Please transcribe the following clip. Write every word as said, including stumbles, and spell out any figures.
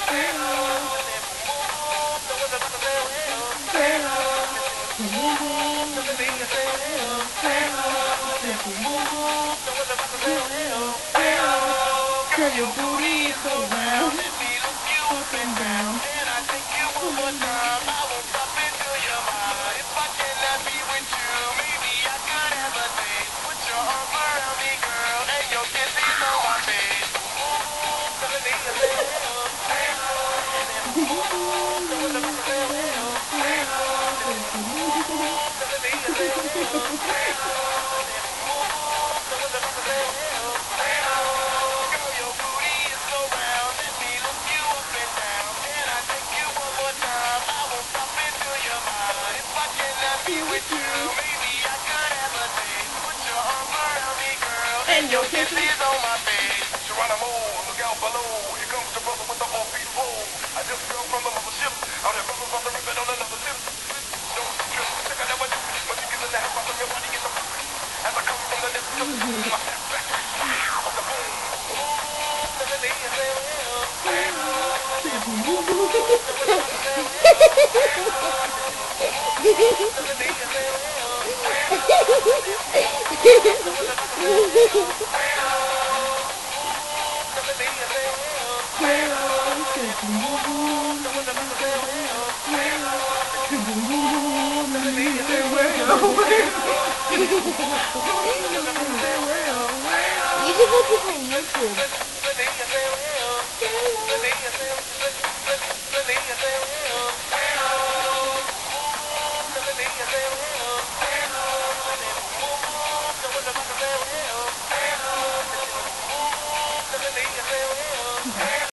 Cause your booty is so round, up and down. And I think you one more time, I won't stop into your mind. If I cannot be with you, maybe I could have a date. Put your arms around me, girl, and your kisses on my face. With you, maybe I could have a date. Put your arms around me, girl, and your kisses on my face. Geronimo, look out below. Here comes the brother with the off-beat flow. I just fell from the mothership. Out there, brothers on the ribbon on another tip. No trip, check out that one. When you get in the house, your body gets a as I come from the depths of my step back. Wow, the boom, boom, the lady is there. You should put this on YouTube. Hey,